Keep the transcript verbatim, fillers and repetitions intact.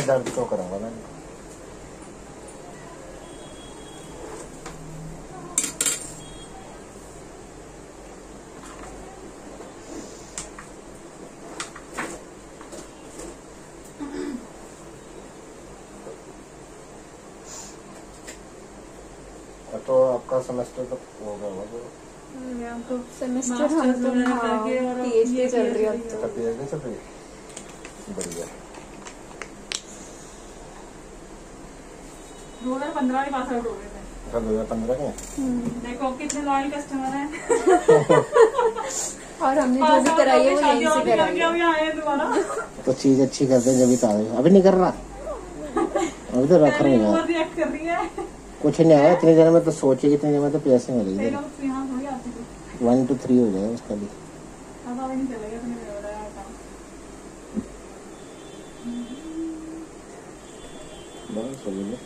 दर्द क्यों कराऊंगा मैं? तो आपका सेमेस्टर तो हो गया होगा? तो सेमेस्टर हम तो पीएचडी चल रही है। अच्छा पीएचडी चल रही है, बढ़िया। दो हज़ार पंद्रह में पास आउट हो गए थे। अच्छा दो हज़ार पंद्रह में। देखो कितने लॉयल कस्टमर हैं। और हमने जो भी कराई है वो यहीं से कराई है। आए दोबारा। तो चीज अच्छी करते हैं जब भी तारीफ। अभी नहीं कर रहा, अभी तो रख रही है, रिएक्ट कर रही है। कुछ नहीं आया इतने देर में तो सोचे कितने देर में तो पैसे मिलेगी। वन टू थ्री हो जाएगा उसका भी। बस हो गया।